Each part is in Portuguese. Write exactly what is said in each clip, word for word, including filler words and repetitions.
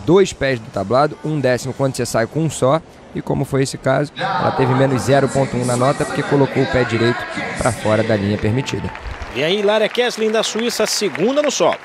dois pés do tablado, um décimo quando você sai com um só. E como foi esse caso, ela teve menos zero ponto um na nota porque colocou o pé direito para fora da linha permitida. E aí, Hilária Kesslin da Suíça, segunda no solo.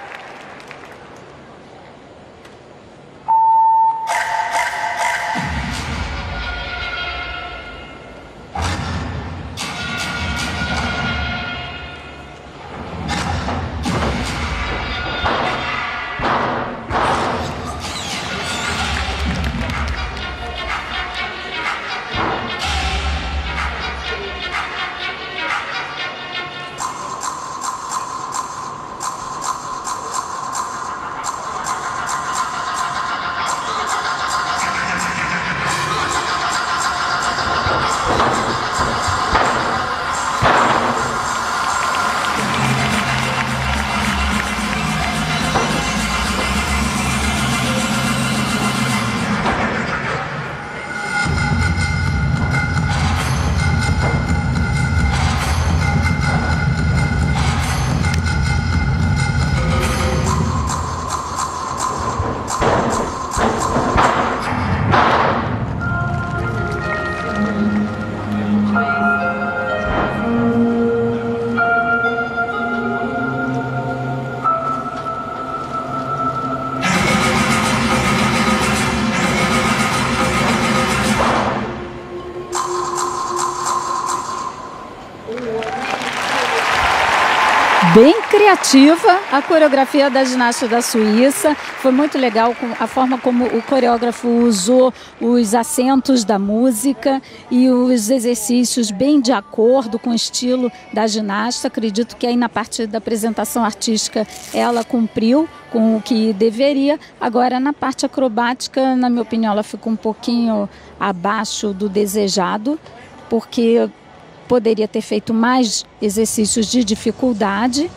Bem criativa a coreografia da ginasta da Suíça. Foi muito legal a forma como o coreógrafo usou os acentos da música e os exercícios bem de acordo com o estilo da ginasta. Acredito que aí na parte da apresentação artística ela cumpriu com o que deveria. Agora na parte acrobática, na minha opinião, ela ficou um pouquinho abaixo do desejado, porque poderia ter feito mais exercícios de dificuldade.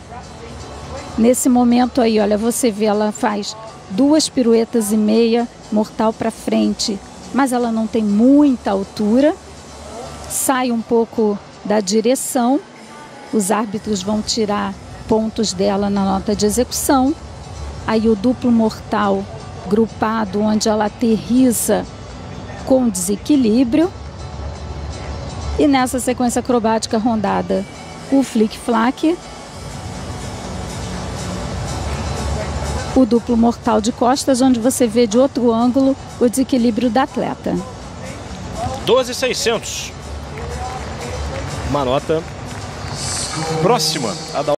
Nesse momento aí, olha, você vê, ela faz duas piruetas e meia, mortal para frente, mas ela não tem muita altura, sai um pouco da direção, os árbitros vão tirar pontos dela na nota de execução. Aí o duplo mortal grupado, onde ela aterriza com desequilíbrio. E nessa sequência acrobática rondada, o flic-flac, o duplo mortal de costas, onde você vê de outro ângulo o desequilíbrio da atleta. doze mil e seiscentos. Uma nota próxima a da